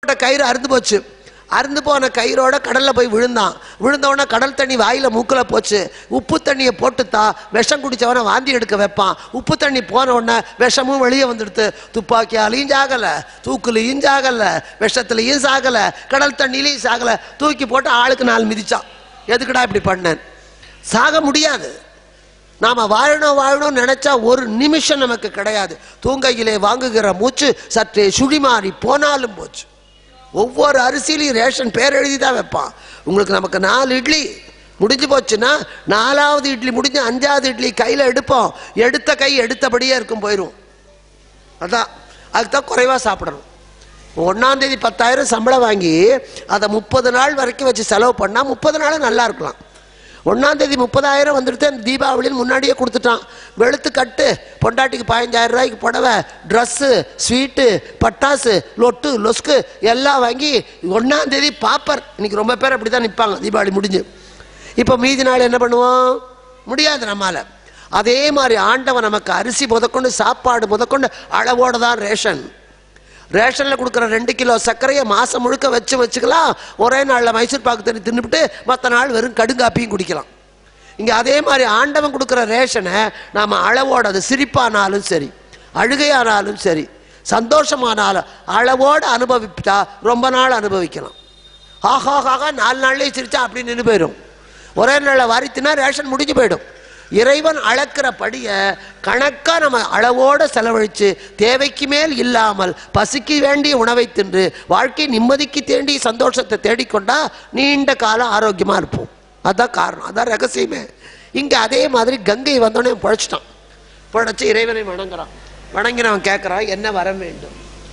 கட்டப்பட்ட கயிறு அறுந்து போச்சு. அறுந்து போன கயிறோட கடலில் போய் விழுந்தான். விழுந்தவொடனே கடல் தண்ணி வாயில் மூக்கில் போச்சு. உப்பு தண்ணியை போட்டுத்தா விஷம் குடித்தவனை வாந்தி எடுக்க வைப்பான். உப்பு தண்ணி போன உடனே விஷமும் வெளியே வந்துடுது. துப்பாக்கியாலையும் சாகலை, தூக்குலையும் சாகலை, விஷத்துலையும் சாகலை, கடல் தண்ணியிலையும் சாகலை. தூக்கி போட்டு ஆளுக்கு 4 மிதிச்சான். எதுக்குடா இப்படி பண்ணேன்? சாக முடியாது. நாம் வாழணும் நினைச்சா ஒரு நிமிஷம் நமக்கு கிடையாது. தூங்கையிலே வாங்குகிற மூச்சு சற்றே சுழிமாறி போனாலும் போச்சு. ஒவ்வொரு அரிசியிலையும் ரேஷன் பேர் எழுதி தான் வைப்பான். உங்களுக்கு நமக்கு 4 இட்லி முடிஞ்சு போச்சுன்னா 4வது இட்லி முடிஞ்சு 5வது இட்லி கையில் எடுப்போம். எடுத்த கை எடுத்தபடியே இருக்கும், போயிடும். அதான் அதுக்கு தான் குறைவாக சாப்பிடணும். 1ஆம் தேதி 10,000 சம்பளம் வாங்கி அதை 30 நாள் வரைக்கும் வச்சு செலவு பண்ணால் 30 நாள் நல்லா இருக்கலாம். 1ஆம் தேதி 30,000 வந்துடுத்து. தீபாவளின்னு முன்னாடியே கொடுத்துட்டான். வெளுத்து கட்டு, பொண்டாட்டிக்கு 15,000 ரூபாய்க்கு புடவை, ட்ரெஸ்ஸு, ஸ்வீட்டு, பட்டாசு, லொட்டு லொஸ்கு எல்லாம் வாங்கி 1ஆம் தேதி பாப்பர். இன்னைக்கு ரொம்ப பேர் அப்படி தான் நிற்பாங்க தீபாவளி முடிஞ்சு. இப்போ மீதி நாள் என்ன பண்ணுவோம்? முடியாது நம்மால். அதே மாதிரி ஆண்டவன் நமக்கு அரிசி முதற்கொண்டு சாப்பாடு முதற்கொண்டு அளவோடு தான் ரேஷன். ரேஷனில் கொடுக்குற 2 கிலோ சர்க்கரையை மாதம் முழுக்க வச்சுக்கலாம். ஒரே நாளில் மைசூர் பாக்கு தண்ணி தின்னுபிட்டு மற்ற நாள் வெறும் கடுங்காப்பியும் குடிக்கலாம். இங்கே அதே மாதிரி ஆண்டவன் கொடுக்குற ரேஷனை நாம் அளவோடு, அது சிரிப்பானாலும் சரி, அழுகையானாலும் சரி, சந்தோஷமானாலும் அளவோடு அனுபவித்தா ரொம்ப நாள் அனுபவிக்கலாம். ஆஹாஹாக 4 நாள்லேயே சிரிச்சா அப்படி நின்று போயிடும். ஒரே நாளில் வாரித்தினா ரேஷன் முடிஞ்சு போயிடும். இறைவன் அளக்கிறபடியை கணக்காக நம்ம அளவோடு செலவழித்து தேவைக்கு மேல் இல்லாமல் பசிக்கு வேண்டிய உணவை தின்று வாழ்க்கை நிம்மதிக்கு தேண்டிய சந்தோஷத்தை தேடிக்கொண்டா நீண்ட காலம் ஆரோக்கியமாக இருப்போம். அதுதான் காரணம், அதான் ரகசியமே. இங்கே அதே மாதிரி கங்கை வந்தோடனே பிழைச்சிட்டான். பிழைச்சி இறைவனை வணங்குறான். வணங்கினவன் கேட்குறான், என்ன வரம் வேண்டும்?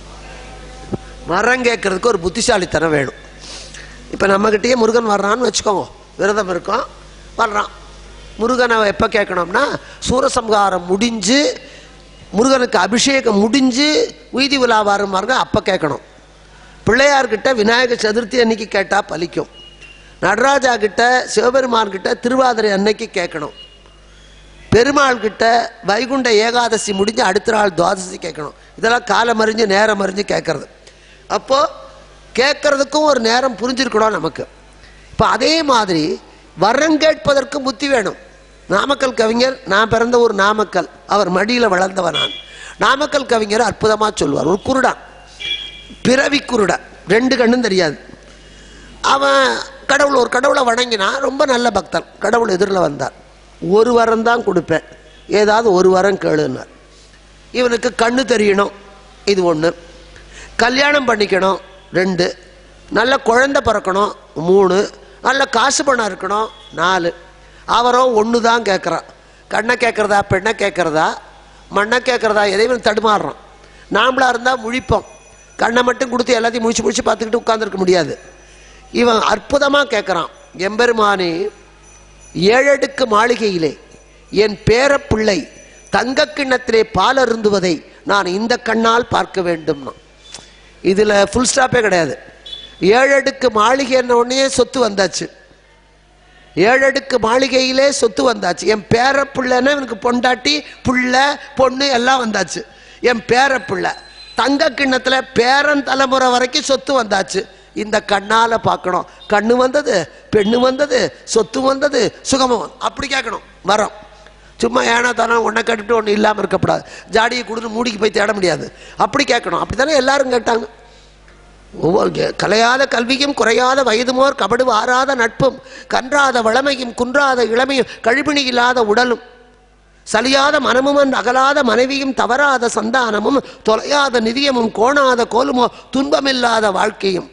வரம் கேட்கறதுக்கு ஒரு புத்திசாலித்தனம் வேணும். இப்போ நம்மகிட்டயே முருகன் வர்றான்னு வச்சுக்கோங்க, விரதம் இருக்கோம், வர்றான். முருகனை எப்போ கேட்கணும்னா சூரசம்ஹாரம் முடிஞ்சு முருகனுக்கு அபிஷேகம் முடிஞ்சு வீதி விழா வருமாங்க அப்போ கேட்கணும். பிள்ளையார்கிட்ட விநாயகர் சதுர்த்தி அன்னைக்கு கேட்டால் பலிக்கும். நடராஜா கிட்ட, சிவபெருமான்கிட்ட திருவாதிரை அன்னைக்கு கேட்கணும். பெருமாள் கிட்ட வைகுண்ட ஏகாதசி முடிஞ்சு அடுத்த நாள் துவாதசி கேட்கணும். இதெல்லாம் காலம் அறிஞ்சு நேரம் அறிஞ்சு கேட்கறது. அப்போது கேட்கறதுக்கும் ஒரு நேரம் புரிஞ்சிருக்கணும் நமக்கு. இப்போ அதே மாதிரி வரம் கேட்பதற்கு புத்தி வேணும். நாமக்கல் கவிஞர், நான் பிறந்த ஊர் நாமக்கல், அவர் மடியில் வளர்ந்தவன் நான். நாமக்கல் கவிஞர் அற்புதமாக சொல்லுவார். ஒரு குருடான், பிறவி குருடன், 2 கண்ணும் தெரியாது. அவன் ஒரு கடவுளை வணங்கினான். ரொம்ப நல்ல பக்தன். கடவுள் எதிரில் வந்தார். ஒரு வரம் தான் கொடுப்பேன், ஏதாவது ஒரு வரம் கேளுன்னார். இவனுக்கு கண்ணு தெரியணும், இது 1. கல்யாணம் பண்ணிக்கணும் 2. நல்ல குழந்தை பிறக்கணும் 3. நல்ல காசு பணம் இருக்கணும் 4. அவரோ 1 தான் கேட்குறான். கண்ணை கேட்குறதா, பெண்ணை கேட்குறதா, மண்ணை கேட்குறதா, எதையும் தடுமாறுறான். நாமளாக இருந்தால் முழிப்போம். கண்ணை மட்டும் கொடுத்து எல்லாத்தையும் முடிச்சு பார்த்துக்கிட்டு உட்காந்துருக்க முடியாது. இவன் அற்புதமாக கேட்குறான், எம்பெருமானே 7 அடுக்கு மாளிகையிலே என் பேரப்பிள்ளை தங்க கிண்ணத்திலே பால் அருந்துவதை நான் இந்த கண்ணால் பார்க்க வேண்டும்னா. இதில் ஃபுல் ஸ்டாப்பே கிடையாது. 7 அடுக்கு மாளிகை என்ன உடனே சொத்து வந்தாச்சு. 7 அடுக்கு மாளிகையிலே சொத்து வந்தாச்சு. என் பேரப்பிள்ளைன்னா எனக்கு பொண்டாட்டி, பிள்ளை, பொண்ணு எல்லாம் வந்தாச்சு. என் பேரப்பிள்ளை தங்க கிண்ணத்தில் பேரன் தலைமுறை வரைக்கும் சொத்து வந்தாச்சு. இந்த கண்ணால் பார்க்கணும். கண்ணு வந்தது, பெண்ணு வந்தது, சொத்து வந்தது, சுகமும் அப்படி கேட்கணும். வரோம் சும்மா ஏனா தானே ஒன்றை கேட்டுட்டு ஒன்று இல்லாமல் இருக்கக்கூடாது. ஜாடியை கொடுத்து மூடிக்கு போய் தேட முடியாது. அப்படி கேட்கணும். அப்படி தானே எல்லாரும் கேட்டாங்க. கலையாத கல்வியும் குறையாத வயதுமோர் கபடு வாராத நட்பும் கன்றாத வளமையும் குன்றாத இளமையும் கழிபிணி இல்லாத உடலும் சலியாத மனமும் அகலாத மனைவியும் தவறாத சந்தானமும் தொலையாத நிதியமும் கோணாத கோலுமோ துன்பமில்லாத வாழ்க்கையும்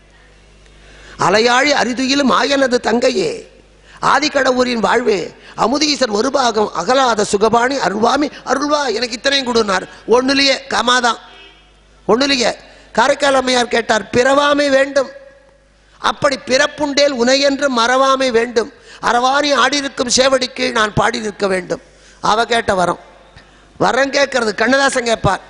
அலையாழி அரிதுயிலும் ஆயனது தங்கையே ஆதிக்கடவுரின் வாழ்வே அமுதீசன் ஒரு பாகம் அகலாத சுகபாணி அருள்வாமி அருள்வா எனக்கு இத்தனையும் கொடுனார். 1லேயே கமாதான். 1லேயே காரைக்கால் அம்மையார் கேட்டார், பிறவாமை வேண்டும். அப்படி பிறப்புண்டேல் உனையென்று மறவாமை வேண்டும். அறவாணி ஆடிருக்கும் சேவடிக்கு நான் பாடி நிற்க வேண்டும். அவ கேட்ட வரம். வரம் கேட்கறது கண்ணதாசன் கேட்பார்.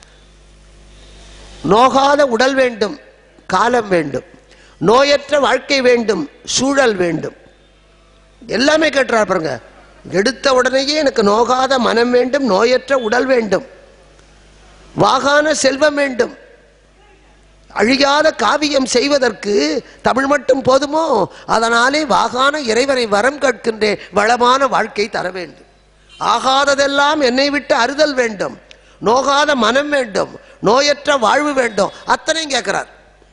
நோகாத உடல் வேண்டும், காலம் வேண்டும், நோயற்ற வாழ்க்கை வேண்டும், சூழல் வேண்டும். எல்லாமே கேட்டுறார் பாருங்க. எடுத்த உடனேயே எனக்கு நோகாத மனம் வேண்டும், நோயற்ற உடல் வேண்டும், வாகான செல்வம் வேண்டும். அழியாத காவியம் செய்வதற்கு தமிழ் மட்டும் போதுமோ? அதனாலே வாகான இறைவனை வரம் கேட்கின்றேன், வளமான வாழ்க்கை தர வேண்டும். ஆகாததெல்லாம் என்னை விட்டு அறுதல் வேண்டும், நோகாத மனம் வேண்டும், நோயற்ற வாழ்வு வேண்டும், அத்தனையும் கேட்கிறார்.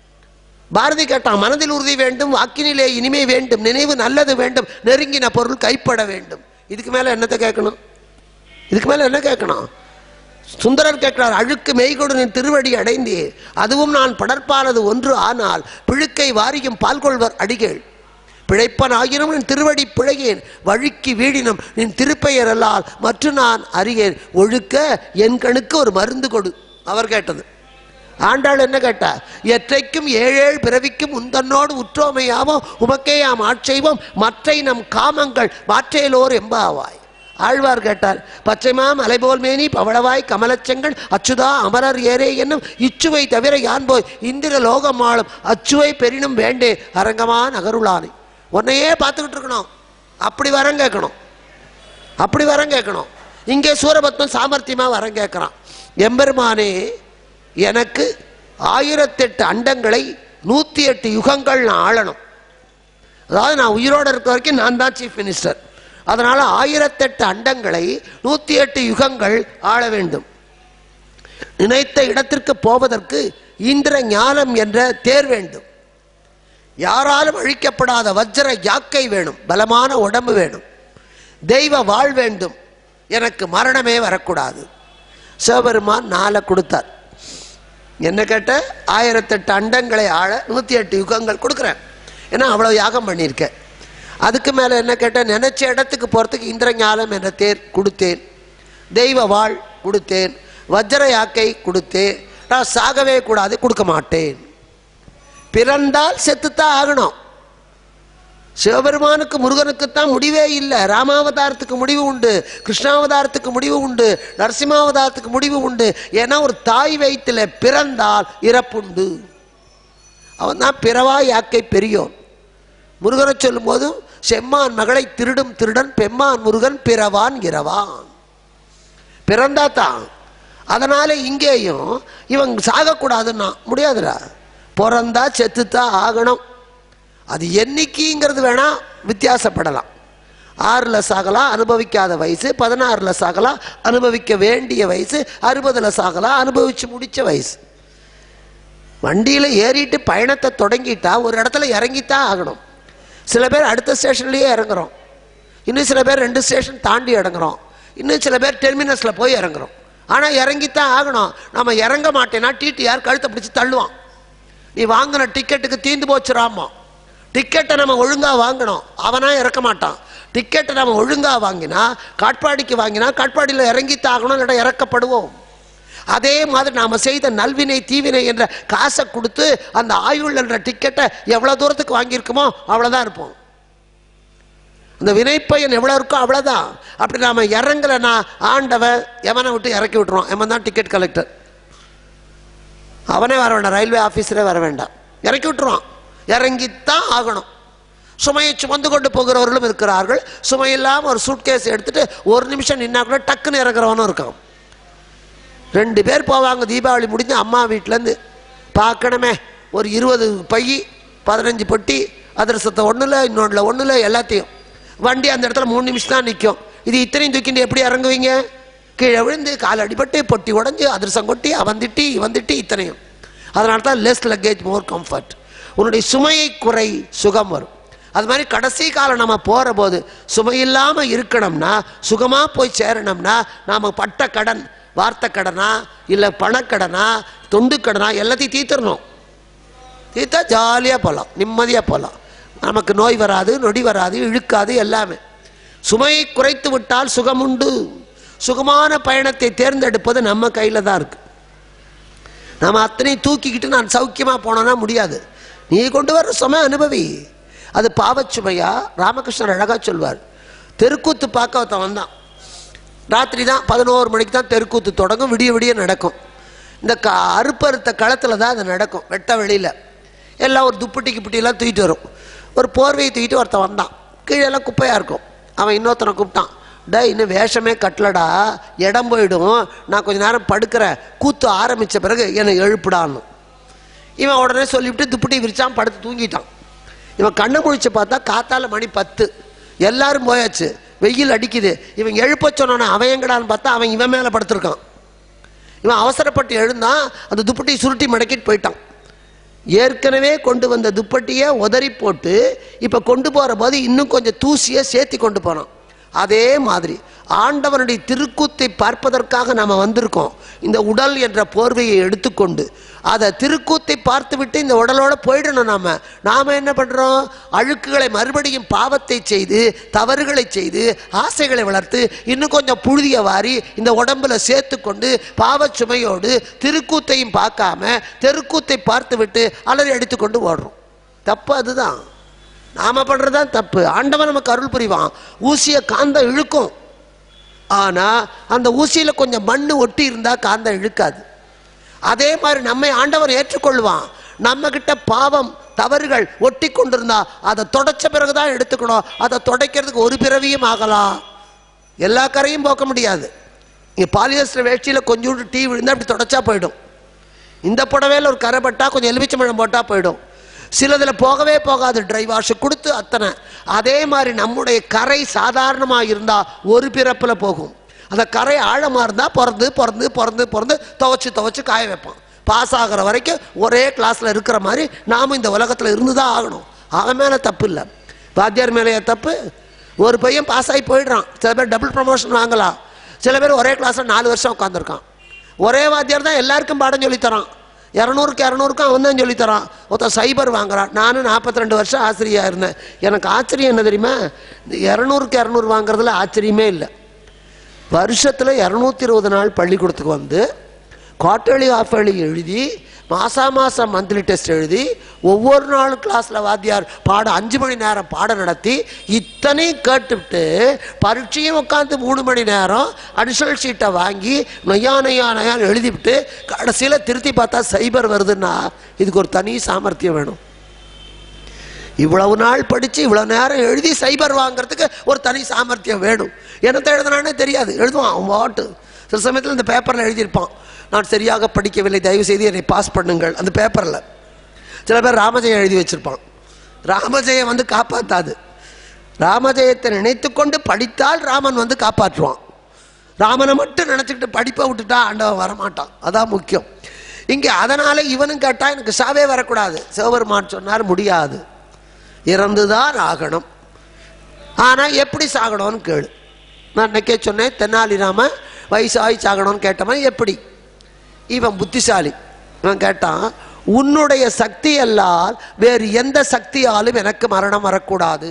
பாரதி கேட்டான், மனதில் உறுதி வேண்டும், வாக்கினிலே இனிமை வேண்டும், நினைவு நல்லது வேண்டும், நெருங்கின பொருள் கைப்பட வேண்டும். இதுக்கு மேல என்னத்தை கேட்கணும்? இதுக்கு மேல என்ன கேட்கணும்? சுந்தரர் கேட்கிறார், அழுக்கு மெய்கொடு நின் திருவடி அடைந்தே, அதுவும் நான் படற்பானது ஒன்று ஆனால் பிழுக்கை வாரியும் பால்கொள்வர் அடிகள். பிழைப்பன் ஆகினும் நின் திருவடி பிழையேன், வழுக்கி வீடினும் நின் திருப்பெயர் அல்லால் மற்ற நான் அறியேன், ஒழுக்க என் கணுக்கு ஒரு மருந்து கொடு. அவர் கேட்டது. ஆண்டாள் என்ன கேட்டா? எற்றைக்கும் ஏழேழு பிறவிக்கும் உந்தன்னோடு உற்றோமையாவோ உமக்கேயாம் ஆட்செய்வோம், மற்றை நம் காமங்கள் மாற்றேலோர் எம்பாவாய். ஆழ்வார் கேட்டார், பச்சைமாம் அலைபோல் மேனி பவளவாய் கமலச்செங்கன் அச்சுதா அமரர் ஏரே என்னும் இச்சுவை தவிர யான் போய் இந்திர லோகம் ஆளும் அச்சுவை பெரினும் வேண்டே அரங்கமா நகருளானே. உன்னையே பார்த்துக்கிட்டு இருக்கணும், அப்படி வரம் கேட்கணும், அப்படி வரம் கேட்கணும். இங்கே சூரபத்மன் சாமர்த்தியமா வரம் கேட்கிறான், எம்பெருமானே எனக்கு 1008 அண்டங்களை 108 யுகங்கள் நான் ஆளணும். அதாவது நான் உயிரோடு இருக்க வரைக்கும் நான் தான் சீஃப் மினிஸ்டர். அதனால 1008 அண்டங்களை 108 யுகங்கள் ஆள வேண்டும். நினைத்த இடத்திற்கு போவதற்கு இந்திர ஞானம் என்ற தேர் வேண்டும். யாராலும் அழிக்கப்படாத வஜ்ர யாக்கை வேணும், பலமான உடம்பு வேணும், தெய்வ வாழ் வேண்டும், எனக்கு மரணமே வரக்கூடாது. சிவபெருமான் 4 கொடுத்தார். என்ன கேட்ட? 1008 அண்டங்களை ஆள 108 யுகங்கள் கொடுக்குறேன், ஏன்னா அவ்வளவு யாகம் பண்ணியிருக்கேன். அதுக்கு மேலே என்ன கேட்டேன்? நினைச்ச இடத்துக்கு போகிறதுக்கு இந்திர ஞானம் என்ற தேர் கொடுத்தேன், தெய்வ வாழ் கொடுத்தேன், வஜ்ர யாக்கை கொடுத்தேன், நான் சாகவே கூடாது, கொடுக்க மாட்டேன். பிறந்தால் செத்துத்தான் ஆகணும். சிவபெருமானுக்கு முருகனுக்குத்தான் முடிவே இல்லை. ராமாவதாரத்துக்கு முடிவு உண்டு, கிருஷ்ணாவதாரத்துக்கு முடிவு உண்டு, நரசிம்மாவதாரத்துக்கு முடிவு உண்டு. ஏன்னா ஒரு தாய் வயிற்றில் பிறந்தால் இறப்புண்டு. அவன் தான் பிறவா யாக்கை பெரியோன். முருகனை சொல்லும் போதும் செம்மான் மகளை திருடும் திருடன் பெம்மான் முருகன் பிறவான் இரவான். பிறந்தா தான். அதனால இங்கேயும் இவன் சாகக்கூடாதுன்னா முடியாதுடா, பிறந்தா செத்துத்தான் ஆகணும். அது என்னைக்குங்கிறது வேணா வித்தியாசப்படலாம். 6ல் சாகலாம், அனுபவிக்காத வயசு, 16ல் சாகலாம், அனுபவிக்க வேண்டிய வயசு, 60ல் சாகலாம், அனுபவிச்சு முடிச்ச வயசு. வண்டியில் ஏறிட்டு பயணத்தை தொடங்கிட்டா ஒரு இடத்துல இறங்கித்தான் ஆகணும். சில பேர் அடுத்த ஸ்டேஷன்லேயே இறங்குறோம், இன்னும் சில பேர் 2 ஸ்டேஷன் தாண்டி இறங்குறோம், இன்னும் சில பேர் டெர்மினஸில் போய் இறங்குறோம். ஆனால் இறங்கித்தான் ஆகணும். நம்ம இறங்க மாட்டேன்னா டிடிஆர் கழுத்தை பிடிச்சி தள்ளுவான். நீ வாங்கின டிக்கெட்டுக்கு தீந்து போச்சுராமா. டிக்கெட்டை நம்ம ஒழுங்காக வாங்கணும், அவனா இறக்க மாட்டான். டிக்கெட்டை நம்ம ஒழுங்காக வாங்கினா, காட்பாடிக்கு வாங்கினா காட்பாடியில் இறங்கித்தான் ஆகணும், இல்லைன்னா இறக்கப்படுவோம். அதே மாதிரி நாம் செய்த நல்வினை தீவினை என்ற காசை கொடுத்து அந்த ஆயுள் என்ற டிக்கெட்டை எவ்வளோ தூரத்துக்கு வாங்கியிருக்குமோ அவ்வளோதான் இருப்போம். அந்த வினைப்பயன் எவ்வளோ இருக்கோ அவ்வளோதான். அப்படி நாம் இறங்கலைன்னா ஆண்டவன் எவனை விட்டு இறக்கி விட்டுருவான். எவன் தான் டிக்கெட் கலெக்டர், அவனே வர வேண்டாம், ரயில்வே ஆஃபீஸரே வர வேண்டாம், இறக்கி விட்டுருவான். இறங்கித்தான் ஆகணும். சுமையை சுமந்து கொண்டு போகிறவர்களும் இருக்கிறார்கள். சுமையில்லாமல் ஒரு சூட்கேஸ் எடுத்துட்டு ஒரு நிமிஷம் நின்னா கூட டக்குன்னு இறங்குறவனும் இருக்கான். 2 பேர் போவாங்க. தீபாவளி முடிஞ்சு அம்மா வீட்டிலேருந்து பார்க்கணுமே, ஒரு 20 பை 15 பொட்டி அதிரசத்தை ஒன்றுல இன்னொன்றில் ஒன்றுல எல்லாத்தையும். வண்டி அந்த இடத்துல 3 நிமிஷம் தான் நிற்கும். இது இத்தனையும் தூக்கிட்டு எப்படி இறங்குவீங்க? கீழே விழுந்து கால் அடிபட்டு பொட்டி உடஞ்சி அதிரசம் கொட்டி அவந்திட்டி இவந்திட்டி இத்தனையும். அதனால தான் லெஸ் லக்கேஜ் மோர் கம்ஃபர்ட். உன்னுடைய சுமையை குறை, சுகம் வரும். அது மாதிரி கடைசி காலம் நம்ம போகிற போது சுமை இல்லாமல் இருக்கணும்னா, சுகமாக போய் சேரணும்னா, நாம் பட்ட கடன், வார்த்தை கடனா இல்லை பணக்கடனா தொண்டு கடனா எல்லாத்தையும் தீர்த்துடணும். தீர்த்தா ஜாலியாக போகலாம், நிம்மதியாக போகலாம். நமக்கு நோய் வராது, நொடி வராது, இழுக்காது, எல்லாமே. சுமையை குறைத்து விட்டால் சுகம் உண்டு. சுகமான பயணத்தை தேர்ந்தெடுப்பது நம்ம கையில் தான் இருக்கு. நம்ம அத்தனையும் தூக்கிக்கிட்டு நான் சௌக்கியமாக போனோன்னா முடியாது. நீ கொண்டு வர சுமை அனுபவி. அது பாவச்சுமையா? ராமகிருஷ்ணர் அழகாக சொல்வார். தெருக்கூத்து பார்க்க ஒருத்தன் வந்தான். ராத்திரி தான் 11 மணிக்கு தான் தெருக்கூத்து தொடங்கும், விடிய விடிய நடக்கும். இந்த அறுப்பறுத்த களத்தில் தான் அது நடக்கும், வெட்ட வெளியில். எல்லாம் ஒரு துப்பட்டி கிப்பட்டியெல்லாம் தூக்கிட்டு வரும். ஒரு போர்வையை தூக்கிட்டு ஒருத்தன் வந்தான். கீழெல்லாம் குப்பையாக இருக்கும். அவன் இன்னொருத்தனை கூப்பிட்டான். டே, இன்னும் வேஷமே கட்டலடா, இடம் போயிடும், நான் கொஞ்சம் நேரம் படுக்கிறேன், கூத்து ஆரம்பித்த பிறகு என்னை எழுப்பிடான்னு. இவன் உடனே சொல்லிவிட்டு துப்பட்டி விரிச்சான், படுத்து தூங்கிட்டான். இவன் கண்ணை முழிச்சு பார்த்தா காத்தால மணி 10, எல்லாரும் போயாச்சு, வெயில் அடிக்குது. இவன் எழுப்ப சொன்னான, அவன் எங்கடான்னு பார்த்தா அவன் இவன் மேலே படுத்திருக்கான். இவன் அவசரப்பட்டு எழுந்தான், அந்த துப்பட்டி சுருட்டி மடக்கிட்டு போயிட்டான். ஏற்கனவே கொண்டு வந்த துப்பட்டியை உதறி போட்டு இப்போ கொண்டு போகிற போது இன்னும் கொஞ்சம் தூசியை சேர்த்தி கொண்டு போனான். அதே மாதிரி ஆண்டவனுடைய திருக்கூத்தை பார்ப்பதற்காக நாம் வந்திருக்கோம். இந்த உடல் என்ற போர்வையை எடுத்துக்கொண்டு அதை திருக்கூத்தை பார்த்து விட்டு இந்த உடலோட போயிடணும். நாம் என்ன பண்ணுறோம்? அழுக்குகளை மறுபடியும் பாவத்தை செய்து, தவறுகளை செய்து, ஆசைகளை வளர்த்து, இன்னும் கொஞ்சம் புழுதியை வாரி இந்த உடம்புல சேர்த்து கொண்டு பாவ சுமையோடு திருக்கூத்தையும் பார்க்காம தெருக்கூத்தை பார்த்து விட்டு அலறி அடித்துக்கொண்டு ஓடுறோம். தப்பு அதுதான், நாம் பண்ணுறதுதான் தப்பு. ஆண்டவன் நமக்கு அருள் புரிவான். ஊசியை காந்தம் இழுக்கும், ஆனால் அந்த ஊசியில் கொஞ்சம் மண் ஒட்டி இருந்தால் காந்தம் இழுக்காது. அதே மாதிரி நம்மை ஆண்டவர் ஏற்றுக்கொள்வான். நம்ம கிட்ட பாவம் தவறுகள் ஒட்டி கொண்டிருந்தா அதை தொடச்ச பிறகுதான் எடுத்துக்கணும். அதை துடைக்கிறதுக்கு ஒரு பிறவியும் ஆகலாம், எல்லா கரையும் போக்க முடியாது. இங்கே பாலியஸ்டர் வேஷ்டியில் கொஞ்சோண்டு டீ விழுந்தால் அப்படி தொடச்சா போயிடும். இந்த புடவையில் ஒரு கரை பட்டா கொஞ்சம் எலுமிச்சம்பழம் போட்டால் போயிடும். சிலதில் போகவே போகாது, ட்ரை வாஷ் கொடுத்து அத்தனை. அதே மாதிரி நம்முடைய கரை சாதாரணமாக இருந்தால் ஒரு பிறப்பில் போகும். அந்த கரை ஆழமாக இருந்தால் பிறந்து பிறந்து பிறந்து பிறந்து துவைச்சி துவைச்சி காய வைப்பான். பாஸ் ஆகிற வரைக்கும் ஒரே கிளாஸில் இருக்கிற மாதிரி நாம் இந்த உலகத்தில் இருந்து தான் ஆகணும். அவன் மேலே தப்பு இல்லை, வாத்தியார் மேலேயே தப்பு. ஒரு பையன் பாஸ் ஆகி போயிடுறான், சில பேர் டபுள் ப்ரமோஷன் வாங்கலாம், சில பேர் ஒரே கிளாஸில் 4 வருஷம் உட்காந்துருக்கான். ஒரே வாத்தியார் தான் எல்லாருக்கும் பாடம் சொல்லித்தரான், 200க்கு 200க்கும் அவன் தான் சொல்லித்தரான். ஒருத்தன் சைபர் வாங்குறான். நானும் 42 வருஷம் ஆசிரியராக இருந்தேன். எனக்கு ஆச்சரியம் என்ன தெரியுமா? 200க்கு 200 வாங்குறதுல ஆச்சரியமே இல்லை. வருஷத்தில் 220 நாள் பள்ளிக்கூடத்துக்கு வந்து குவார்டர்லி ஆஃபர்லி எழுதி, மாதம் மந்த்லி டெஸ்ட் எழுதி, ஒவ்வொரு நாளும் கிளாஸில் வாத்தியார் பாடம் 5 மணி நேரம் பாடம் நடத்தி இத்தனையும் கேட்டுவிட்டு பரீட்சையும் உட்காந்து 3 மணி நேரம் அடிஷனல் ஷீட்டை வாங்கி நொய்யான்னு எழுதிவிட்டு கடைசியில் திருத்தி பார்த்தா சைபர் வருதுன்னா இதுக்கு ஒரு தனி சாமர்த்தியம் வேணும். இவ்வளவு நாள் படித்து இவ்வளோ நேரம் எழுதி சைபர் வாங்கிறதுக்கு ஒரு தனி சாமர்த்தியம் வேணும். என்னத்தை எழுதுனானே தெரியாது, எழுதுவான் அவன் வாட்டு. சில சமயத்தில் இந்த பேப்பரில் எழுதியிருப்பான், நான் சரியாக படிக்கவில்லை, தயவு செய்து என்னை பாஸ் பண்ணுங்கள். அந்த பேப்பரில் சில பேர் ராமஜெயம் எழுதி வச்சிருப்பான். ராமஜெயம் வந்து காப்பாற்றாது. ராமஜெயத்தை நினைத்து கொண்டு படித்தால் ராமன் வந்து காப்பாற்றுவான். ராமனை மட்டும் நினச்சிக்கிட்டு படிப்பை விட்டுட்டா ஆண்டவன் வரமாட்டான். அதான் முக்கியம் இங்கே. அதனால் இவனும் கேட்டால் எனக்கு சாவே வரக்கூடாது. சிவபெருமான் சொன்னார் முடியாது, இறந்துதான் ஆகணும். ஆனால் எப்படி சாகணும்னு கேளு. நான் இன்னைக்கே சொன்னேன், தென்னாலிராம வயசாகி சாகணும்னு கேட்டவன் எப்படி? இவன் புத்திசாலி. இவன் கேட்டான், உன்னுடைய சக்தி அல்லால் வேறு எந்த சக்தியாலும் எனக்கு மரணம் வரக்கூடாது.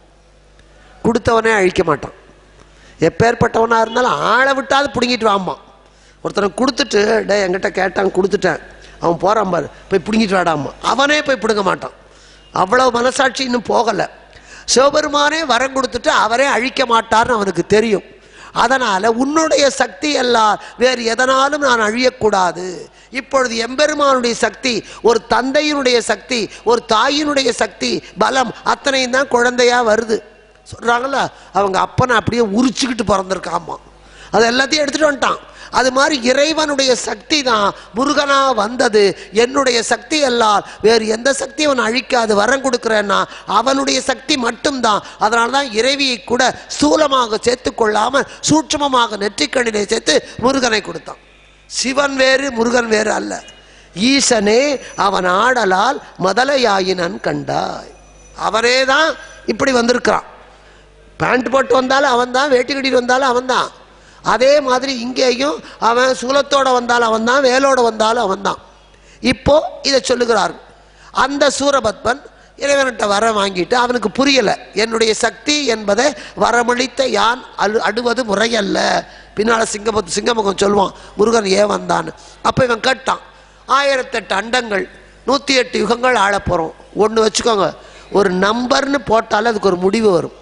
கொடுத்தவனே அழிக்க மாட்டான். எப்பேற்பட்டவனாக இருந்தாலும் ஆளை விட்டாது பிடுங்கிட்டு வாம்பான். ஒருத்தனை கொடுத்துட்டு டே என்கிட்ட கேட்டான் கொடுத்துட்டேன், அவன் போகிறான் பாரு, போய் பிடுங்கிட்டு வாடாமா, அவனே போய் பிடுங்க மாட்டான். அவ்வளவு மனசாட்சி இன்னும் போகலை. சிவபெருமானே வரம் கொடுத்துட்டு அவரே அழிக்க மாட்டார்னு அவனுக்கு தெரியும். அதனால் உன்னுடைய சக்தி எல்லாம் வேறு எதனாலும் நான் அழியக்கூடாது. இப்பொழுது எம்பெருமானுடைய சக்தி, ஒரு தந்தையினுடைய சக்தி, ஒரு தாயினுடைய சக்தி, பலம் அத்தனையும் தான் குழந்தையா வருது சொல்கிறாங்களா. அவங்க அப்பனை அப்படியே உரிச்சுக்கிட்டு பிறந்திருக்காமா, அது எல்லாத்தையும் எடுத்துகிட்டு வந்துட்டான். அது மாதிரி இறைவனுடைய சக்தி தான் முருகனா வந்தது. என்னுடைய சக்தி எல்லாம் வேறு எந்த சக்தியும் அவன் அழிக்காது. வரம் கொடுக்குறேன்னா அவனுடைய சக்தி மட்டும்தான். அதனால தான் இறைவியை கூட ஸ்தூலமாக சேர்த்து கொள்ளாமல் சூட்சமமாக நெற்றிக்கண்ணினை சேர்த்து முருகனை கொடுத்தான். சிவன் வேறு முருகன் வேறு அல்ல. ஈசனே அவன் ஆடலால் மதலையாயினன் கண்டாய். அவனே தான் இப்படி வந்திருக்கிறான். பேண்ட் போட்டு வந்தாலும் அவன் தான், வேட்டி கட்டிட்டு வந்தாலும் அவன் தான். அதே மாதிரி இங்கேயும் அவன் சூலத்தோடு வந்தாலும் அவன் தான், வேலோடு வந்தாலும் அவன் தான். இப்போ இதை சொல்லுகிறார். அந்த சூரபத்மன் இறைவன்கிட்ட வர வாங்கிட்டு அவனுக்கு புரியலை, என்னுடைய சக்தி என்பதை வரமளித்த யான் அடுவது முறையல்ல. பின்னால் சிங்கமுகம் சொல்லுவான் முருகன் ஏன் வந்தான்னு. அப்போ இவன் கேட்டான், 1008 அண்டங்கள் 108 யுகங்கள் ஆள போகிறோம். ஒன்று வச்சுக்கோங்க, ஒரு நம்பர்னு போட்டாலே அதுக்கு ஒரு முடிவு வரும்.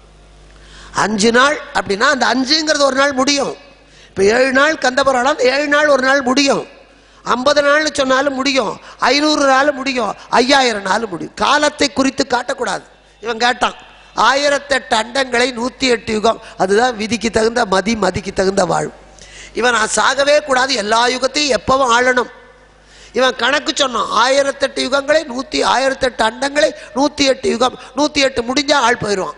5 நாள் அப்படின்னா அந்த 5ங்கிறது ஒரு நாள் முடியும். இப்போ 7 நாள் கந்தபுராணம், 7 நாள் ஒரு நாள் முடியும். 50 நாள்னு சொன்னாலும் முடியும், 500 நாள் முடியும், 5000 நாள் முடியும். காலத்தை குறித்து காட்டக்கூடாது. இவன் கேட்டான், 1008 அண்டங்களை 108 யுகம், அதுதான் விதிக்கு தகுந்த மதிக்கு தகுந்த வாழ்வு. இவன் நான் சாகவே கூடாது, எல்லா யுகத்தையும் எப்பவும் ஆளணும். இவன் கணக்கு சொன்னான் 1008 யுகங்களை 1008 அண்டங்களை 108 யுகம் 108 முடிஞ்சா ஆள் போயிடுவான்.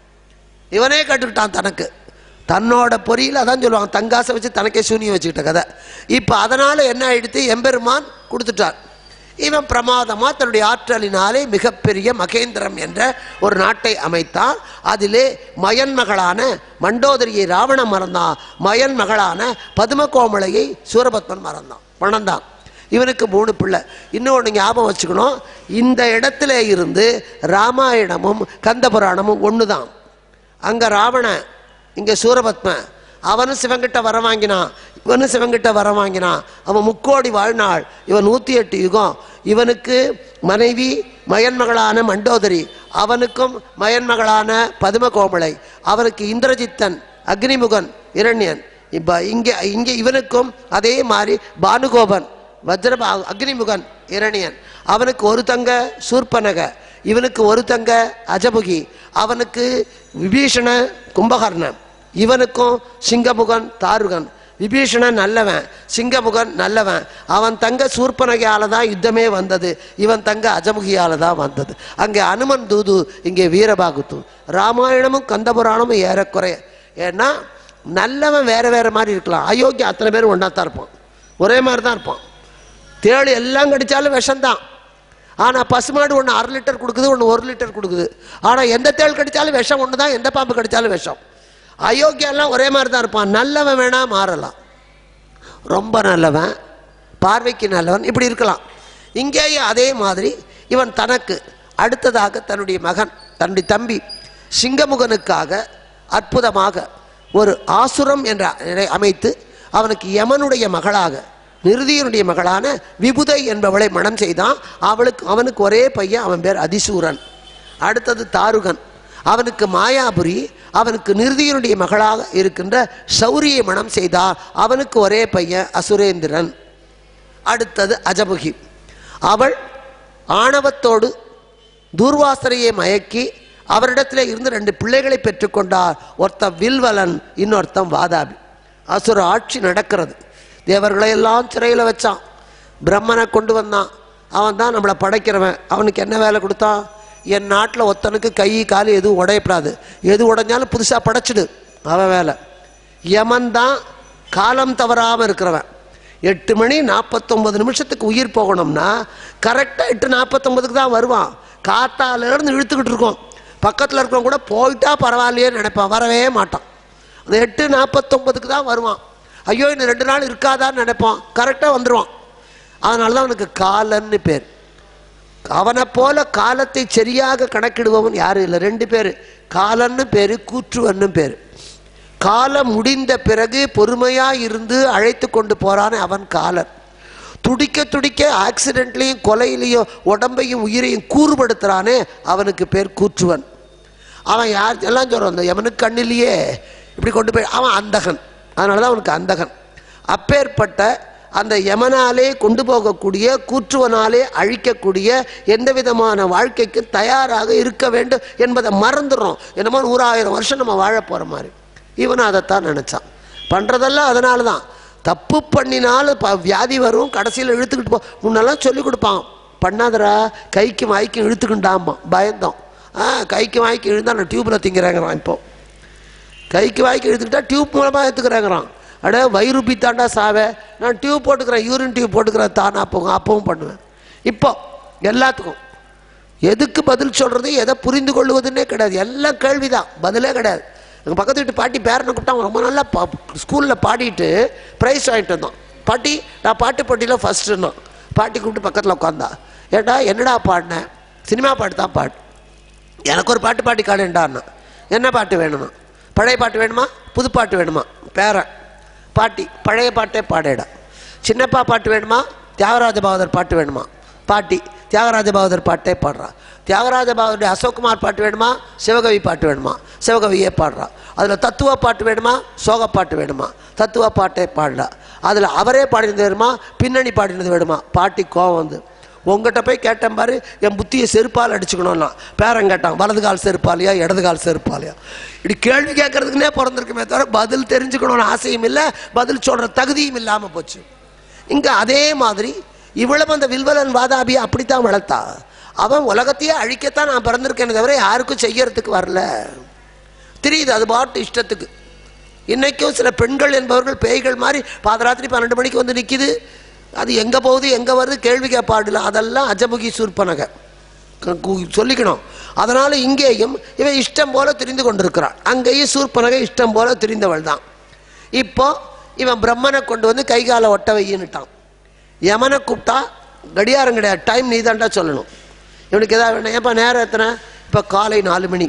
இவனே கட்டுக்கிட்டான் தனக்கு தன்னோட பொறியில். அதான் சொல்லுவாங்க தங்காசை வச்சு தனக்கே சூனியம் வச்சுக்கிட்ட கதை. இப்போ அதனால் என்ன ஆயிடுத்து, எம்பெருமான் கொடுத்துட்டார். இவன் பிரமாதமாக தன்னுடைய ஆற்றலினாலே மிகப்பெரிய மகேந்திரம் என்ற ஒரு நாட்டை அமைத்தான். அதிலே மயன்மகளான மண்டோதரியை ராவணன் மறந்தான், மயன்மகளான பதுமகோமலையை சூரபத்மன் மணந்தான். இவனுக்கு 3 பிள்ளை. இன்னொன்று ஞாபகம் வச்சுக்கணும், இந்த இடத்துல இருந்து ராமாயணமும் கந்த புராணமும் ஒன்று தான். அங்கே ராவணன், இங்கே சூரபத்ம. அவனும் சிவங்கிட்ட வர வாங்கினான், இவனும் சிவங்கிட்ட வர வாங்கினான். அவன் 3 கோடி வாழ்நாள், இவன் 108 யுகம். இவனுக்கு மனைவி மயன்மகளான மண்டோதரி, அவனுக்கும் மயன்மகளான பதுமகோமலை, அவனுக்கு இந்திரஜித்தன், அக்னிமுகன், இரண்யன். இப்போ இங்கே இவனுக்கும் அதே மாதிரி பானுகோபன், அக்னிமுகன், இரணியன். அவனுக்கு ஒரு தங்க சூர்பனக, இவனுக்கு ஒரு தங்க அஜமுகி, அவனுக்கு விபீஷண கும்பகர்ணன், இவனுக்கும் சிங்கமுகன் தாருகன். விபீஷணன் நல்லவன், சிங்கமுகன் நல்லவன். அவன் தங்க சூர்பனகையால் தான் யுத்தமே வந்தது, இவன் தங்க அஜமுகியால் தான் வந்தது. அங்கே அனுமன் தூது, இங்கே வீரபாகுத்து. ராமாயணமும் கந்தபுராணமும் ஏறக்குறைய. ஏன்னா நல்லவன் வேற வேற மாதிரி இருக்கலாம், அயோக்கியம் அத்தனை பேரும் ஒன்றா தான் இருப்பான், ஒரே மாதிரி தான் இருப்பான். தேள் எல்லாம் கடித்தாலும் விஷம்தான். ஆனால் பசுமாடு ஒன்று 1/2 லிட்டர் கொடுக்குது, ஒன்று 1 லிட்டர் கொடுக்குது. ஆனால் எந்த தேள் கடித்தாலும் விஷம் ஒன்று தான், எந்த பாம்பு கடித்தாலும் விஷம். அயோக்கியெல்லாம் ஒரே மாதிரி தான் இருப்பான். நல்லவன் வேணா மாறலாம், ரொம்ப நல்லவன், பார்வைக்கு நல்லவன், இப்படி இருக்கலாம். இங்கேயும் அதே மாதிரி இவன் தனக்கு அடுத்ததாக தன்னுடைய மகன், தன்னுடைய தம்பி சிங்கமுகனுக்காக அற்புதமாக ஒரு ஆசுரம் என்ற அமைத்து அவனுக்கு யமனுடைய மகளாக நிருதியனுடைய மகளான விபுதை என்பவளை மணம் செய்தான். அவனுக்கு ஒரே பையன், அவன் பேர் அதிசூரன். அடுத்தது தாருகன், அவனுக்கு மாயாபுரி, அவனுக்கு நிருதியனுடைய மகளாக இருக்கின்ற சௌரியை மணம் செய்தான். அவனுக்கு ஒரே பையன் அசுரேந்திரன். அடுத்தது அஜமுகி, அவள் ஆணவத்தோடு தூர்வாசரையை மயக்கி அவரிடத்தில் இருந்து 2 பிள்ளைகளை பெற்றுக்கொண்டார். ஒருத்தன் வில்வலன், இன்னொருத்தன் வாதாபி. அசுர ஆட்சி நடக்கிறது. தேவர்களை எல்லாம் சிறையில் வச்சான், பிரம்மனை கொண்டு வந்தான். அவன் தான் நம்மளை படைக்கிறவன். அவனுக்கு என்ன வேலை கொடுத்தான், என் நாட்டில் ஒருத்தனுக்கு கை காலு எதுவும் உடையப்படாது, எது உடைஞ்சாலும் புதுசாக படைச்சிடு, அவன் வேலை. யமன் தான் காலம் தவறாமல் இருக்கிறவன். 8 மணி 49 நிமிஷத்துக்கு உயிர் போகணும்னா கரெக்டாக 8:49 தான் வருவான். காத்தாலேருந்து இழுத்துக்கிட்டு இருக்கோம், பக்கத்தில் இருக்கிறவங்க கூட போயிட்டா பரவாயில்லையே நினைப்பான், வரவே மாட்டான். அந்த 8:49 தான் வருவான். ஐயோ இன்னும் 2 நாள் இருக்காதான்னு நினைப்பான், கரெக்டாக வந்துடுவான். அதனால தான் அவனுக்கு காலன்னு பேர். அவனை போல காலத்தை சரியாக கணக்கிடுபவன் யாரும் இல்லை. 2 பேர், காலன்னு பேர், கூற்றுவன்னு பேர். காலம் முடிந்த பிறகு பொறுமையாக இருந்து அழைத்து கொண்டு போறானே அவன் காலன். துடிக்க துடிக்க ஆக்சிடென்ட்லையும் கொலையிலையும் உடம்பையும் உயிரையும் கூறுபடுத்துறானே அவனுக்கு பேர் கூற்றுவன். அவன் யார் எல்லாம் சொல்கிறான், அந்த யமனுக்கு கண்ணிலேயே இப்படி கொண்டு போய் அவன் அந்தகன். அதனால தான் அவனுக்கு அந்தகன். அப்பேற்பட்ட அந்த யமனாலே கொண்டு போகக்கூடிய கூற்றுவனாலே அழிக்கக்கூடிய எந்த விதமான வாழ்க்கைக்கு தயாராக இருக்க வேண்டும் என்பதை மறந்துடுறோம். என்னமோ 100,000 வருஷம் நம்ம வாழ போகிற மாதிரி. இவனும் அதைத்தான் நினச்சான். பண்ணுறதெல்லாம் அதனால தான். தப்பு பண்ணினாலும் வியாதி வரும், கடைசியில் இழுத்துக்கிட்டு போ. முன்னெல்லாம் சொல்லிக் கொடுப்பான், பண்ணாதரா கைக்கு வாய்க்கும் இழுத்துக்கிட்டாமா, பயந்தோம். கைக்கு வாய்க்கு இழுந்தால் நான் டியூப்பில் திங்கிறாங்கிறான். இப்போ கைக்கு வாய்க்கு இழுத்துக்கிட்டா டியூப் மூலமாக எடுத்துக்கிறாங்கிறான். அட வயிறு தாண்டா சாவே, நான் டியூப் போட்டுக்கிறேன், யூரின் டியூப் போட்டுக்கிறேன், தானா போகும், அப்பவும் பண்ணுவேன். இப்போ எல்லாத்துக்கும் எதுக்கு பதில் சொல்கிறது, எதை புரிந்து கொள்வதுன்னே கிடையாது. எல்லாம் கேள்விதான், பதிலே கிடையாது. எங்கள் பக்கத்து வீட்டு பாட்டி பேரனை கூப்பிட்டா ரொம்ப நல்லா ஸ்கூலில் பாடிட்டு ப்ரைஸ் வாங்கிட்டு வந்தோம். பாட்டி நான் பாட்டு போட்டியில் ஃபஸ்ட்டுன்னா பாட்டி கூப்பிட்டு பக்கத்தில் உட்காந்தா. ஏட்டா என்னடா பாடினேன், சினிமா பாட்டு தான் பாட்டு. எனக்கு ஒரு பாட்டு பாட்டி காணுண்டான்னா. என்ன பாட்டு வேணுமா, பழைய பாட்டு வேணுமா, புது பாட்டு வேணுமா? பேரன் பாட்டி பழைய பாட்டே பாடேடா. சின்னப்பா பாட்டு வேணுமா, தியாகராஜ பகதூர் பாட்டு வேணுமா? பாட்டி தியாகராஜ பகதூர் பாட்டே பாடுறா. தியாகராஜ பகதூர் அசோக்குமார் பாட்டு வேணுமா, சிவகவி பாட்டு வேணுமா? சிவகவியே பாடுறா. அதில் தத்துவ பாட்டு வேணுமா, சோக பாட்டு வேணுமா? தத்துவ பாட்டே பாடலா. அதில் அவரே பாடினது வேணுமா, பின்னணி பாடினது வேணுமா? பாட்டி கோவம் வந்து உங்கள்கிட்ட போய் கேட்டேன் பாரு, என் புத்தியை செருப்பால் அடிச்சுக்கணும்னா. பேரன் கேட்டான், வலது கால் செருப்பாலையா இடது கால் செருப்பாலையா? இப்படி கேள்வி கேட்கறதுக்குன்னே பிறந்திருக்குமே தவிர பதில் தெரிஞ்சுக்கணும்னு ஆசையும் இல்லை, பதில் சொல்கிற தகுதியும் இல்லாமல் போச்சு. இங்கே அதே மாதிரி இவ்வளவு அந்த வில்வலன் வாதாபியை அப்படித்தான் வளர்த்தா. அவன் உலகத்தையே அழிக்கத்தான் நான் பிறந்திருக்கேன் தவிர யாருக்கும் செய்யறதுக்கு வரல. தெரியுது அது பாட்டு இஷ்டத்துக்கு. இன்னைக்கும் சில பெண்கள் என்பவர்கள் பேய்கள் மாதிரி பாதராத்திரி 12 மணிக்கு வந்து நிற்கிது. அது எங்கே போகுது எங்கே வருது கேள்வி கேட்பாடுல. அதெல்லாம் அஜமுகி சூர்பனகை சொல்லிக்கணும். அதனால் இங்கேயும் இவன் இஷ்டம் போல தெரிந்து கொண்டிருக்கிறான். அங்கேயும் சூர்பனகை இஷ்டம் போல தெரிந்தவள் தான். இப்போ இவன் பிரம்மனை கொண்டு வந்து கைகால ஒட்ட வையின்னுட்டான். யமனை கூப்பிட்டா கடியாரம் கிடையாது, டைம் நீ தாண்டா சொல்லணும். இவனுக்கு எதாவது வேணும். ஏப்பா நேரம் எத்தனை? இப்போ காலை 4 மணி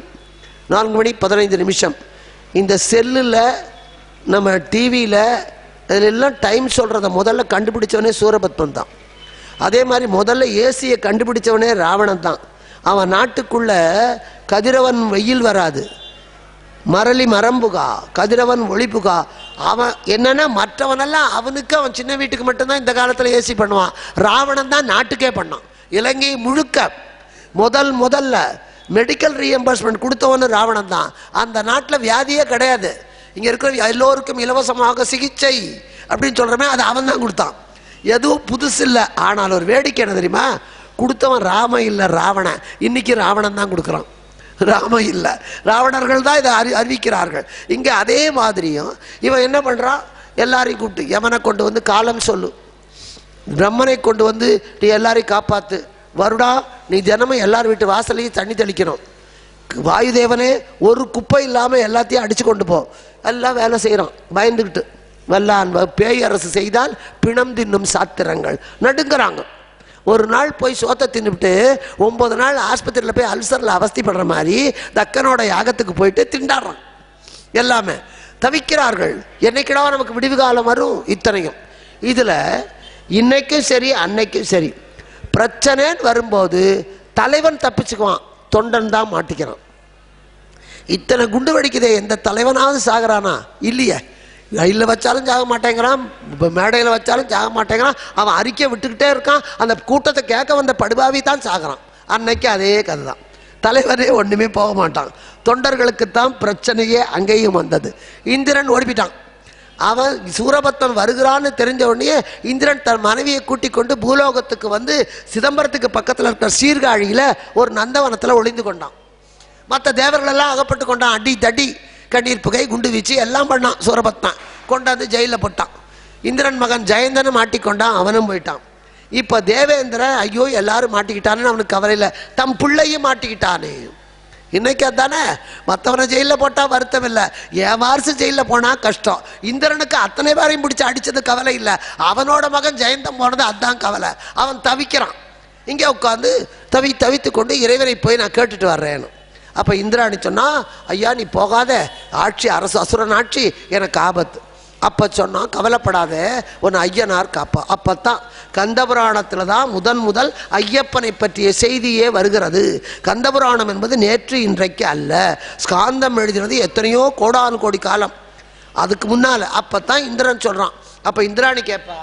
4:15. இந்த செல்லில் நம்ம டிவியில் அதிலெல்லாம் டைம் சொல்கிறத முதல்ல கண்டுபிடிச்சவனே சூரபத்மன் தான். அதே மாதிரி முதல்ல ஏசியை கண்டுபிடிச்சவனே ராவணன் தான். அவன் நாட்டுக்குள்ளே கதிரவன் வெயில் வராது, மரளி மரம்புகா, கதிரவன் ஒளிப்புகா. அவன் என்னன்னா மற்றவனெல்லாம் அவனுக்கு அவன் சின்ன வீட்டுக்கு மட்டும்தான் இந்த காலத்தில் ஏசி பண்ணுவான். ராவணன் தான் நாட்டுக்கே பண்ணான். இலங்கை முழுக்க முதல்ல மெடிக்கல் ரீஎம்பர்ஸ்மெண்ட் கொடுத்தவனு ராவணன் தான். அந்த நாட்டில் வியாதியே கிடையாது. இங்கே இருக்கிற எல்லோருக்கும் இலவசமாக சிகிச்சை அப்படின்னு சொல்கிறமே அது அவன் தான் கொடுத்தான். எதுவும் புதுசு இல்லை. ஆனால் ஒரு வேடிக்கை என்ன தெரியுமா? கொடுத்தவன் ராம இல்லை ராவணன். இன்னைக்கு ராவணன் தான் கொடுக்குறான், ராம இல்லை. ராவணர்கள் தான் இதை அறிவிக்கிறார்கள். இங்கே அதே மாதிரியும் இவன் என்ன பண்ணுறான்? எல்லாரையும் கூப்பிட்டு யமனை கொண்டு வந்து காலம் சொல்லு, பிரம்மனை கொண்டு வந்து நீ எல்லாரையும் காப்பாற்று, வருடா நீ தினமும் எல்லார் வீட்டு வாசலையும் தண்ணி தெளிக்கணும், வாயுதேவனே ஒரு குப்பை இல்லாமல் எல்லாத்தையும் அடித்து கொண்டு போ. எல்லாம் வேலை செய்கிறான் பயந்துக்கிட்டு. வல்லான் பேய் அரசு செய்தால் பிணம் தின்னும் சாத்திரங்கள் நடுங்கிறாங்க. ஒரு நாள் போய் சோத்தை தின்னுபிட்டு 9 நாள் ஆஸ்பத்திரியில் போய் அல்சரில் அவஸ்திப்படுற மாதிரி தக்கனோட யாகத்துக்கு போயிட்டு திண்டாடுறான். எல்லாமே தவிக்கிறார்கள். என்னைக்கிடா நமக்கு விடிவு காலம் வரும்? இத்தனையும் இதில் இன்னைக்கும் சரி அன்னைக்கும் சரி பிரச்சனைன்னு வரும்போது தலைவன் தப்பிச்சுக்குவான், தொண்டன் தான் மாட்டிக்கிறான். இத்தனை குண்டு வெடிக்குதே, எந்த தலைவனாவது சாகிறானா? இல்லையே. ரயிலில் வச்சாலும் சாக மாட்டேங்கிறான், மேடையில் வச்சாலும் சாக மாட்டேங்கிறான். அவன் அறிக்கை விட்டுக்கிட்டே இருக்கான். அந்த கூட்டத்தை கேட்க வந்த படுபாவி தான் சாகிறான். அன்னைக்கு அதே கதை தான். தலைவரே ஒன்றுமே போக மாட்டான். தொண்டர்களுக்குத்தான் பிரச்சனையே அங்கேயும் வந்தது. இந்திரன் ஓடிப்பிட்டான். அவன் சூரபத்மன் வருகிறான்னு தெரிஞ்ச உடனே இந்திரன் தன் மனைவியை கூட்டிக் கொண்டு பூலோகத்துக்கு வந்து சிதம்பரத்துக்கு பக்கத்தில் இருக்கிற சீர்காழியில் ஒரு நந்தவனத்தில் ஒளிந்து கொண்டான். மற்ற தேவர்களெல்லாம் அகப்பட்டு கொண்டான். அடி தடி கண்ணீர் புகை குண்டு வீச்சு எல்லாம் பண்ணான். சூரபத்மன் கொண்டாந்து ஜெயிலில் போட்டான். இந்திரன் மகன் ஜெயந்தனை மாட்டிக்கொண்டான், அவனும் போயிட்டான். இப்போ தேவேந்திரன் ஐயோ எல்லாரும் மாட்டிக்கிட்டான்னு அவனுக்கு கவலையில் தம் பிள்ளையும் மாட்டிக்கிட்டானே. இன்னைக்கு அதானே, மற்றவனை ஜெயிலில் போட்டால் வருத்தம் இல்லை, என் வாரிசு ஜெயிலில் போனால் கஷ்டம். இந்திரனுக்கு அத்தனை பேரையும் பிடிச்சி அடித்தது கவலை இல்லை, அவனோட மகன் ஜெயந்தம் போனது அதுதான் கவலை. அவன் தவிக்கிறான். இங்கே உட்காந்து தவித்து கொண்டு இறைவனை போய் நான் கேட்டுட்டு வர்றேன்னு. அப்போ இந்திராணி சொன்னா, ஐயா நீ போகாத, ஆட்சி அரசு அசுரன் ஆட்சி, எனக்கு ஆபத்து. அப்போ சொன்னான், கவலைப்படாத, உன் ஐயனார் காப்பா. அப்போத்தான் கந்தபுராணத்தில் தான் முதல் ஐயப்பனை பற்றிய செய்தியே வருகிறது. கந்தபுராணம் என்பது நேற்று இன்றைக்கு அல்ல. ஸ்காந்தம் எழுதினது எத்தனையோ கோடானு கோடி காலம் அதுக்கு முன்னால். அப்போ தான் இந்திரன் சொல்கிறான். அப்போ இந்திராணி கேட்பா,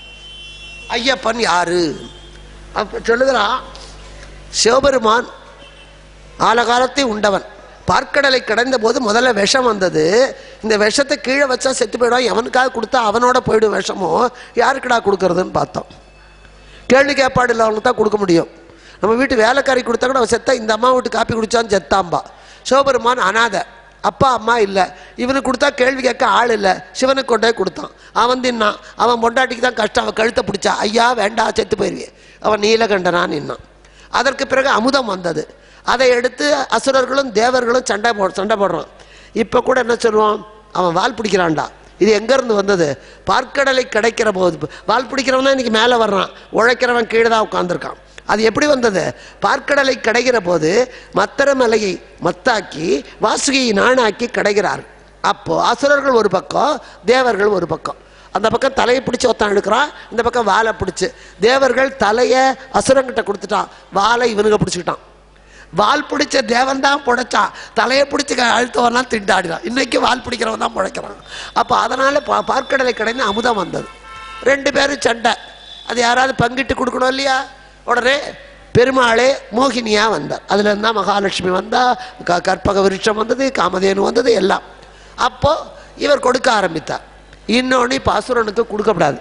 ஐயப்பன் யாரு? அப்போ சொல்லுகிறான், சிவபெருமான் ஆலகாலத்தை உண்டவன். பார்க்கடலை கடந்த போது முதல்ல விஷம் வந்தது. இந்த விஷத்தை கீழே வச்சா செத்து போயிடும், எவனுக்காக கொடுத்தா அவனோட போயிடும் விஷமோ, யாருக்குடா கொடுக்கறதுன்னு பார்த்தோம். கேள்வி கேட்பாடு இல்லை, அவனுக்கு தான் கொடுக்க முடியும். நம்ம வீட்டு வேலைக்காரி கொடுத்தா கூட அவன் செத்தா, இந்த அம்மா வீட்டு காப்பி குடித்தான்னு செத்தாம்பா. சிவபெருமான் அனாதை, அப்பா அம்மா இல்லை, இவனுக்கு கொடுத்தா கேள்வி கேட்க ஆள் இல்லை, சிவனுக்கு கொண்டே கொடுத்தான். அவன் தின்னான். அவன் பொண்டாட்டிக்கு தான் கஷ்டம், அவன் கழுத்தை பிடிச்சா, ஐயா வேண்டா செத்து போயிருவேன். அவன் நீலகண்டனான் நின்னான். அதற்கு பிறகு அமுதம் வந்தது. அதை எடுத்து அசுரர்களும் தேவர்களும் சண்டை போடுறான். இப்போ கூட என்ன சொல்லுவான், அவன் வால் பிடிக்கிறான்டா. இது எங்கேருந்து வந்தது? பார்க்கடலை கிடைக்கிற போது. வால் பிடிக்கிறவன் தான் இன்றைக்கி மேலே வர்றான், உழைக்கிறவன் கீழே தான் உட்காந்துருக்கான். அது எப்படி வந்தது? பார்க்கடலை கிடைக்கிற போது மத்தர மலையை மத்தாக்கி வாசுகியை நாணாக்கி கிடைக்கிறார். அப்போது அசுரர்கள் ஒரு பக்கம், தேவர்கள் ஒரு பக்கம். அந்த பக்கம் தலையை பிடிச்சி ஒருத்தன் எடுக்கிறான், இந்த பக்கம் வாலை பிடிச்சி. தேவர்கள் தலையை அசுரங்கிட்ட கொடுத்துட்டான், வாலை இவனுங்க பிடிச்சிக்கிட்டான். வால் பிடிச்ச தேவன் தான் பிழைச்சான், தலையை பிடிச்சி அழுத்தவெல்லாம் திண்டாடினான். இன்றைக்கி வால் பிடிக்கிறவன் தான் பிழைக்கிறான். அப்போ அதனால் பார்க்கடலை கடைந்து அமுதம் வந்தது. 2 பேரும் சண்டை. அது யாராவது பங்கிட்டு கொடுக்கணும் இல்லையா? உடனே பெருமாளே மோகினியாக வந்தார். அதில் இருந்தால் மகாலட்சுமி வந்தால், கற்பக விருட்சம் வந்தது, காமதேனு வந்தது எல்லாம். அப்போது இவர் கொடுக்க ஆரம்பித்தார். இன்னொன்று இப்போ அசுரனுக்கு கொடுக்கப்படாது.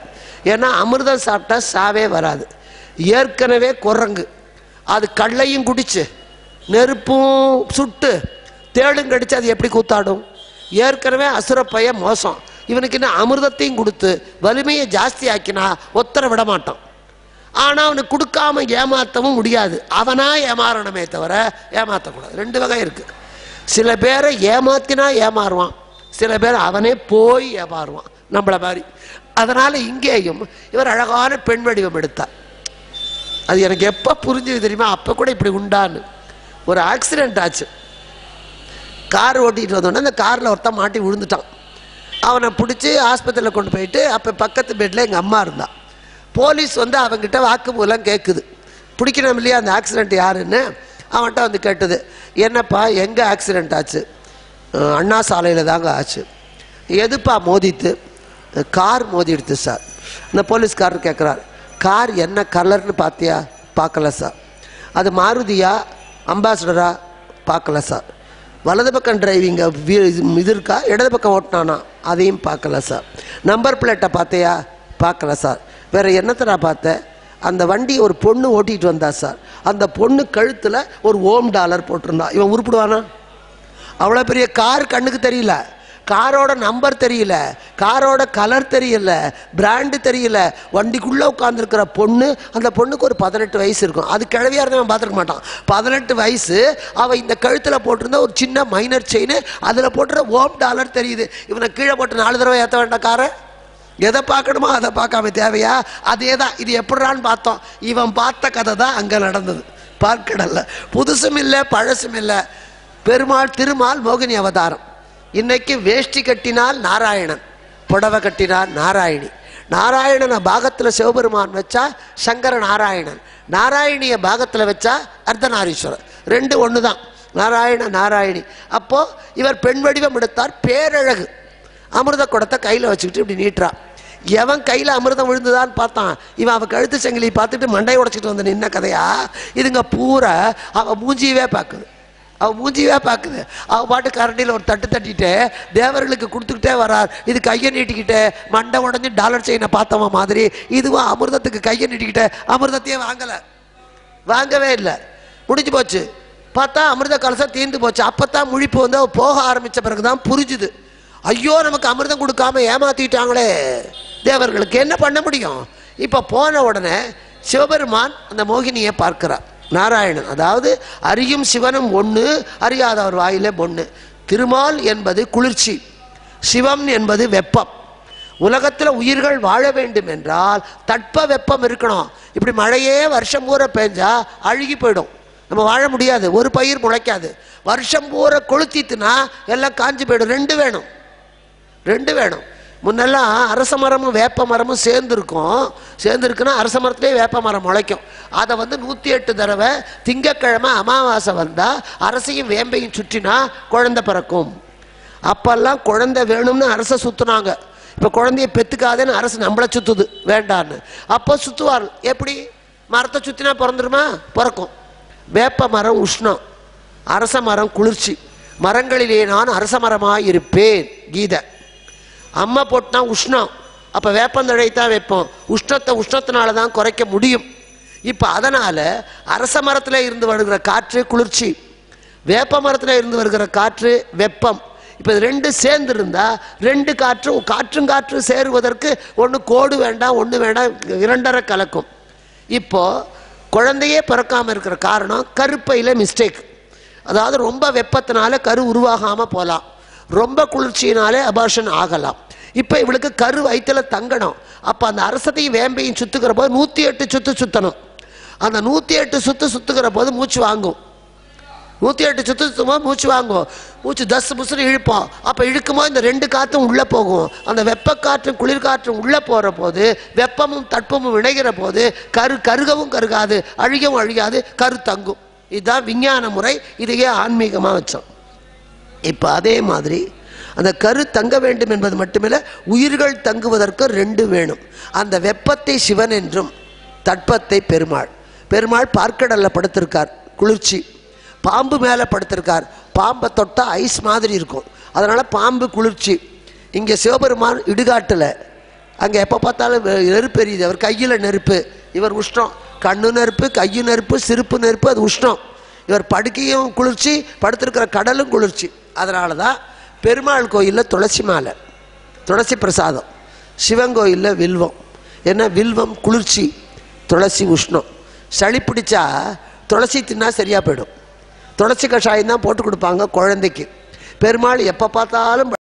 ஏன்னா அமிர்தம் சாப்பிட்டா சாவே வராது. ஏற்கனவே குரங்கு அது கல்லையும் குடிச்சு நெருப்பும் சுட்டு தேளும் கடிச்சு அது எப்படி கூத்தாடும்? ஏற்கனவே அசுரப்பைய மோசம், இவனுக்கு இன்னும் அமிர்தத்தையும் கொடுத்து வலிமையை ஜாஸ்தி ஆக்கினா ஒத்தர விட மாட்டான். ஆனால் அவனுக்கு கொடுக்காம ஏமாற்றவும் முடியாது. அவனா ஏமாறணுமே தவிர ஏமாற்றக்கூடாது. 2 வகை இருக்கு. சில பேரை ஏமாத்தினா ஏமாறுவான், சில பேர் அவனே போய் ஏமாறுவான் நம்மள மாதிரி. அதனால இங்கேயும் இவர் அழகான பெண் வடிவம் எடுத்தார். அது எனக்கு எப்போ புரிஞ்சது தெரியுமா? அப்போ கூட இப்படி உண்டான்னு. ஒரு ஆக்சிடென்ட் ஆச்சு. கார் ஓட்டிகிட்டு வந்தோடனே அந்த காரில் ஒருத்தன் மாட்டி விழுந்துட்டான். அவனை பிடிச்சி ஆஸ்பத்திரியில் கொண்டு போயிட்டு, அப்போ பக்கத்து பெட்டில் எங்கள் அம்மா இருந்தான். போலீஸ் வந்து அவங்ககிட்ட வாக்குமூலம் கேட்குது. பிடிக்கணும் இல்லையா அந்த ஆக்சிடெண்ட் யாருன்னு. அவன்கிட்ட வந்து கேட்டது, என்னப்பா எங்கே ஆக்சிடெண்ட் ஆச்சு? அண்ணா சாலையில் தாங்க ஆச்சு. எதுப்பா மோதித்து? Car மோதிடுது sir. இந்த போலீஸ்காரர் கேட்குறார், கார் என்ன கலர்னு பார்த்தியா? பார்க்கல சார். அது மாருதியா அம்பாசடரா? பார்க்கல சார். வலது பக்கம் டிரைவிங்க இது இருக்கா? இடது பக்கம் ஓட்டினானா? அதையும் பார்க்கல சார். நம்பர் பிளேட்டை பார்த்தியா? பார்க்கல சார். வேறு என்னத்தை பார்த்தேன்? அந்த வண்டி ஒரு பொண்ணு ஓட்டிகிட்டு வந்தா சார். அந்த பொண்ணு கழுத்தில் ஒரு $1 போட்டிருந்தா. இவன் உருப்பிடுவானா? அவ்வளோ பெரிய கார் கண்ணுக்கு தெரியல, காரோட நம்பர் தெரியல, காரோட கலர் தெரியல, பிராண்டு தெரியல. வண்டிக்குள்ளே உட்காந்துருக்கிற பொண்ணு, அந்த பொண்ணுக்கு ஒரு 18 வயசு இருக்கும். அது கிழவியாக இருந்தவன் பார்த்துருக்க மாட்டான். 18 வயசு. அவள் இந்த கழுத்தில் போட்டிருந்த ஒரு சின்ன மைனர் செயின், அதில் போட்டுற $1 தெரியுது. இவனை கீழே போட்டு 4 தடவை ஏற்ற வேண்டாம் காரை. எதை பார்க்கணுமோ அதை பார்க்காம தேவையா? அதே தான். இது எப்படிறான்னு பார்த்தோம். இவன் பார்த்த கதை தான் அங்கே நடந்தது. பார்க்கடல்ல புதுசும் இல்லை பழசும் இல்லை. பெருமாள் திருமால் மோகினி அவதாரம். இன்னைக்கு வேஷ்டி கட்டினால் நாராயணன், புடவை கட்டினால் நாராயணி. நாராயணனை பாகத்தில் சிவபெருமான் வச்சா சங்கர நாராயணன், நாராயணியை பாகத்தில் வச்சா அர்த்தநாரீஸ்வரர். 2 ஒன்று தான். நாராயண நாராயணி. அப்போ இவர் பெண் வடிவம் எடுத்தார். பேரழகு. அமிர்த குடத்தை கையில் வச்சுக்கிட்டு இப்படி நீட்டுறான். எவன் கையில் அமிர்தம் விழுந்துதான்னு பார்த்தான். இவன் அவன் கழுத்து சங்கிலி பார்த்துட்டு மண்டையை உடச்சிட்டு வந்து நின்ன கதையா? இதுங்க பூரா அவன் மூஞ்சியவே பார்க்குது. அவன் மூஞ்சியவே பார்க்குது. அவன் பாட்டு கரண்டியில் ஒரு தட்டு தட்டிட்டு தேவர்களுக்கு கொடுத்துக்கிட்டே வரார். இது கையை நீட்டிக்கிட்டே மண்டை உடஞ்சி டாலர் செயினை பார்த்தவன் மாதிரி இதுவும் அமிர்தத்துக்கு கையை நீட்டிக்கிட்ட அமிர்தத்தையே வாங்கவே இல்லை. முடிஞ்சு போச்சு. பார்த்தா அமிர்த கலசம் தீர்ந்து போச்சு. அப்போத்தான் முழிப்பு வந்து போக ஆரம்பித்த பிறகு தான் புரிஞ்சுது, ஐயோ நமக்கு அமிர்தம் கொடுக்காம ஏமாத்திட்டாங்களே. தேவர்களுக்கு என்ன பண்ண முடியும்? இப்போ போன உடனே சிவபெருமான் அந்த மோகினியை பார்க்கிறார். நாராயணன், அதாவது அறியும் சிவனும் ஒன்று, அறியாதவர் வாயிலே பொண்ணு. திருமால் என்பது குளிர்ச்சி, சிவம் என்பது வெப்பம். உலகத்தில் உயிர்கள் வாழ வேண்டும் என்றால் தட்ப வெப்பம் இருக்கணும். இப்படி மழையே வருஷம் பூரா பெஞ்சா அழுகி போயிடும், நம்ம வாழ முடியாது, ஒரு பயிர் முளைக்காது. வருஷம் பூரா கொளுத்திட்டுனா எல்லாம் காஞ்சி போயிடும். 2 வேணும். முன்னெல்லாம் அரச மரமும் வேப்ப மரமும் சேர்ந்துருக்குன்னா அரச மரத்துலேயே வேப்ப மரம் முளைக்கும். அதை வந்து 108 தடவை திங்கக்கிழமை அமாவாசை வந்தால் அரசையும் வேம்பையும் சுற்றினா குழந்தை பிறக்கும். அப்பெல்லாம் குழந்தை வேணும்னு அரசை சுற்றுனாங்க. இப்போ குழந்தைய பெற்றுக்காதேன்னு அரசு நம்மளை சுற்றுது வேண்டான்னு. அப்போ சுற்றுவார். எப்படி? மரத்தை சுற்றினா பிறந்துருமா? பிறக்கும். வேப்ப மரம் உஷ்ணம், அரச மரம் குளிர்ச்சி. மரங்களிலே நான் அரச மரமாக இருப்பேன் கீதை. அம்மா போட்டுனா உஷ்ணம், அப்போ வேப்பந்தழைத்தான் வைப்போம். உஷ்ணத்தினால தான் குறைக்க முடியும். இப்போ அதனால் அரச மரத்தில் இருந்து வருகிற காற்று குளிர்ச்சி, வேப்ப மரத்தில் இருந்து வருகிற காற்று வெப்பம். இப்போ 2 சேர்ந்து இருந்தால் 2 காற்று சேருவதற்கு ஒன்று கோடு வேண்டாம், ஒன்று வேண்டாம், 2.5 கலக்கும். இப்போது குழந்தையே பிறக்காமல் இருக்கிற காரணம் கருப்பையில் மிஸ்டேக். அதாவது ரொம்ப வெப்பத்தினால கரு உருவாகாமல் போகலாம், ரொம்ப குளிர்ச்சியினாலே அபார்ஷன் ஆகலாம். இப்போ இவளுக்கு கரு வயிற்றில் தங்கணும். அப்போ அந்த அரசத்தையும் வேம்பையும் சுற்றுக்கிற போது 108 சுற்றணும். அந்த 108 சுற்றுக்கிற போது மூச்சு வாங்கும். 108 சுற்றும் போது மூச்சு வாங்கும். மூச்சு தஸ் புசுன்னு இழுப்போம். அப்போ இழுக்கும்போது இந்த 2 காற்றும் உள்ளே போகும். அந்த வெப்பக்காற்றும் குளிர்காற்றும் உள்ளே போகிற போது வெப்பமும் தட்பமும் இணைகிற போது கருகவும் கருகாது, அழிகவும் அழியாது, கரு தங்கும். இதுதான் விஞ்ஞான முறை. இதையே ஆன்மீகமாக வச்சோம். இப்போ அதே மாதிரி அந்த கரு தங்க வேண்டும் என்பது மட்டுமில்லை, உயிர்கள் தங்குவதற்கு 2 வேணும். அந்த வெப்பத்தை சிவன் என்றும் தட்பத்தை பெருமாள். பெருமாள் பார்க்கடலில் படுத்திருக்கார், குளிர்ச்சி. பாம்பு மேலே படுத்திருக்கார், பாம்பை தொட்டால் ஐஸ் மாதிரி இருக்கும், அதனால் பாம்பு குளிர்ச்சி. இங்கே சிவபெருமான் இடுகாட்டில் அங்கே எப்போ பார்த்தாலும் நெருப்பு எரியுது. அவர் கையில் நெருப்பு, இவர் உஷ்ணம். கண்ணு நெருப்பு, கையு நெருப்பு, சிரிப்பு நெருப்பு, அது உஷ்ணம். இவர் படுக்கையும் குளிர்ச்சி, படுத்திருக்கிற கடலும் குளிர்ச்சி. அதனால தான் பெருமாள் கோயிலில் துளசி மாலை, துளசி பிரசாதம். சிவன் கோயிலில் வில்வம். ஏன்னா வில்வம் குளிர்ச்சி, துளசி உஷ்ணம். சளி பிடிச்சா துளசி தின்னா சரியாக போயிடும். துளசி கஷாயம் தான் போட்டு கொடுப்பாங்க குழந்தைக்கு. பெருமாள் எப்போ பார்த்தாலும்